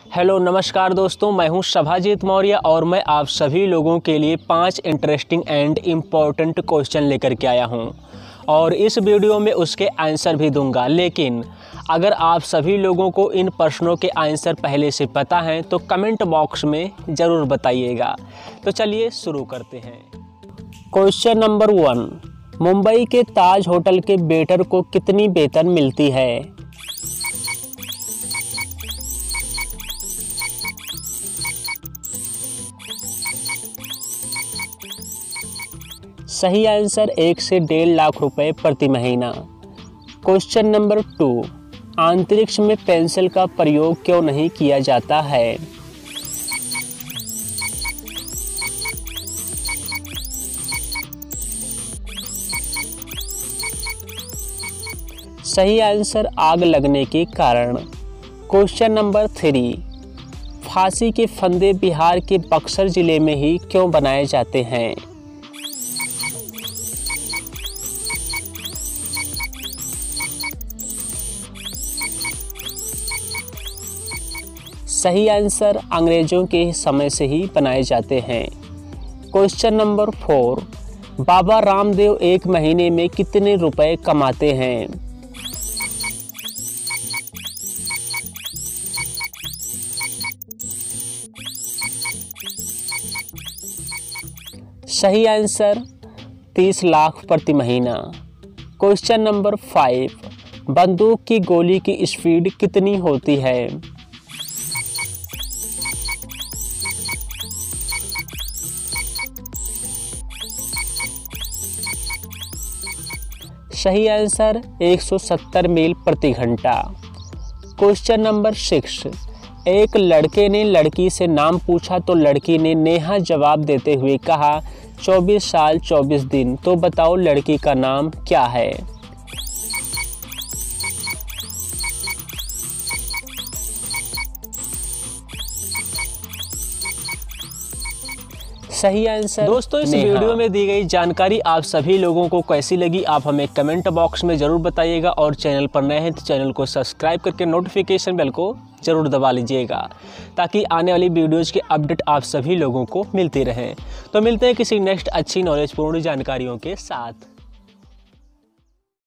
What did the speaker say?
Hello नमस्कार दोस्तों, मैं हूं शभाजीत मौर्य और मैं आप सभी लोगों के लिए 5 इंटरेस्टिंग एंड इम्पॉर्टेंट क्वेश्चन लेकर के आया हूं और इस वीडियो में उसके आंसर भी दूंगा। लेकिन अगर आप सभी लोगों को इन प्रश्नों के आंसर पहले से पता हैं तो कमेंट बॉक्स में ज़रूर बताइएगा। तो चलिए शुरू करते हैं। क्वेश्चन नंबर 1, मुंबई के ताज होटल के वेटर को कितनी वेतन मिलती है? सही आंसर 1 से 1.5 लाख रुपए प्रति महीना। क्वेश्चन नंबर 2, अंतरिक्ष में पेंसिल का प्रयोग क्यों नहीं किया जाता है? सही आंसर आग लगने के कारण। क्वेश्चन नंबर 3, फांसी के फंदे बिहार के बक्सर जिले में ही क्यों बनाए जाते हैं? सही आंसर अंग्रेजों के समय से ही बनाए जाते हैं। क्वेश्चन नंबर 4, बाबा रामदेव एक महीने में कितने रुपए कमाते हैं? सही आंसर 30 लाख प्रति महीना। क्वेश्चन नंबर 5, बंदूक की गोली की स्पीड कितनी होती है? सही आंसर 170 मील प्रति घंटा। क्वेश्चन नंबर 6, एक लड़के ने लड़की से नाम पूछा तो लड़की ने नेहा जवाब देते हुए कहा 24 साल 24 दिन। तो बताओ लड़की का नाम क्या है? सही आंसर दोस्तों, इस वीडियो में दी गई जानकारी आप सभी लोगों को कैसी लगी आप हमें कमेंट बॉक्स में ज़रूर बताइएगा और चैनल पर नए हैं तो चैनल को सब्सक्राइब करके नोटिफिकेशन बेल को ज़रूर दबा लीजिएगा ताकि आने वाली वीडियोज़ की अपडेट आप सभी लोगों को मिलती रहें। तो मिलते हैं किसी नेक्स्ट अच्छी नॉलेजपूर्ण जानकारियों के साथ।